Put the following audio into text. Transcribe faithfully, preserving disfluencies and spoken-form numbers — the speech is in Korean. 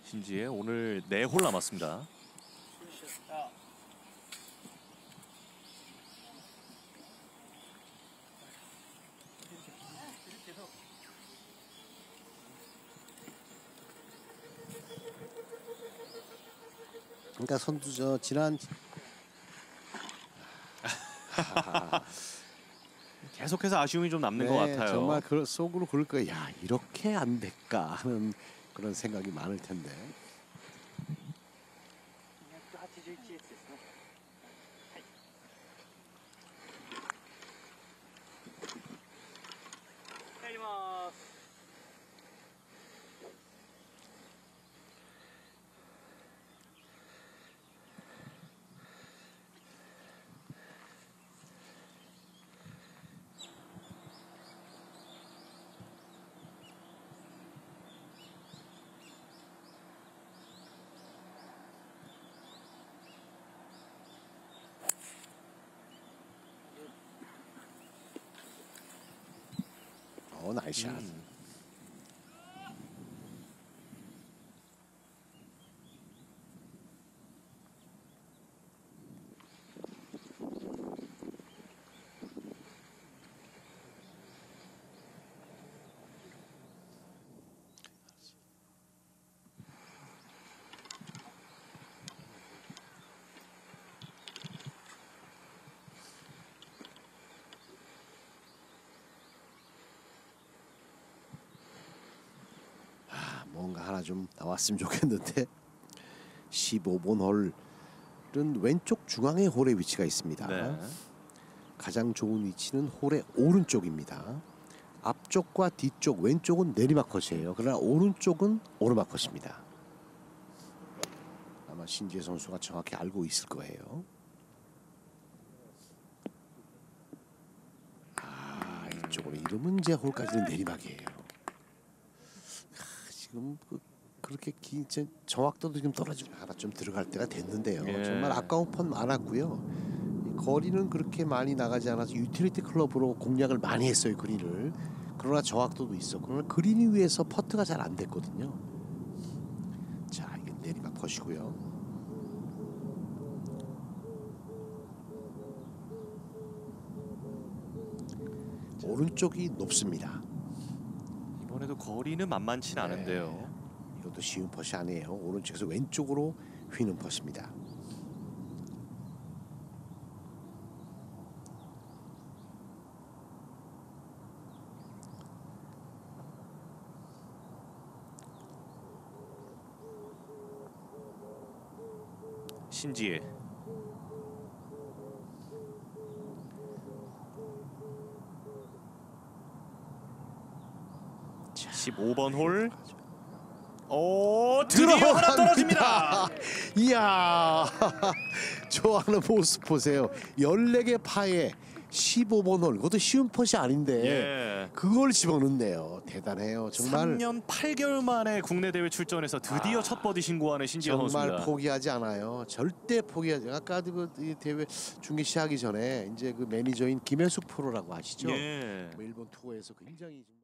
신지혜 오늘 네 홀 남았습니다. 그러니까 선두 저 지난 계속해서 아쉬움이 좀 남는 네, 것 같아요. 정말 그 속으로 그럴 거야. 야, 이렇게 안 될까 하는 그런 생각이 많을 텐데. 어, 나이스 샷. 음. 뭔가 하나 좀 나왔으면 좋겠는데. 십오 번 홀은 왼쪽 중앙에 홀의 위치가 있습니다. 네. 가장 좋은 위치는 홀의 오른쪽입니다. 앞쪽과 뒤쪽, 왼쪽은 내리막 컷이에요. 그러나 오른쪽은 오르막 컷입니다. 아마 신지혜 선수가 정확히 알고 있을 거예요. 아, 이쪽으로 이러면 이제 홀까지는 내리막이에요. 아, 지금 그, 그렇게 긴 정확도도 좀 떨어지고 하나 좀 들어갈 때가 됐는데요. 예. 정말 아까운 펀 많았고요. 거리는 그렇게 많이 나가지 않아서 유틸리티 클럽으로 공략을 많이 했어요, 그린을. 그러나 정확도도 있어. 그러나 그린 위에서 퍼트가 잘 안 됐거든요. 자, 이게 내리막 퍼시고요. 오른쪽이 높습니다. 이번에도 거리는 만만치 네. 않은데요. 이것도 쉬운 퍼시 아니에요. 오른쪽에서 왼쪽으로 휘는 퍼시입니다. 신지혜. 십오 번 홀. 오, 드디어 하나 떨어집니다. 이야, 좋아하는 모습 보세요. 열네 개 파에 십오 번 홀. 그것도 쉬운 퍼시 아닌데 예. 그걸 집어넣네요. 대단해요. 정말. 삼 년 팔 개월 만에 국내 대회 출전해서 드디어 아, 첫 버디 신고하는 신지혜 정말 선수입니다. 포기하지 않아요. 절대 포기하지. 아까도 그 대회 중계 시작하기 전에 이제 그 매니저인 김혜숙 프로라고 아시죠? 예. 뭐 일본 투어에서 굉장히.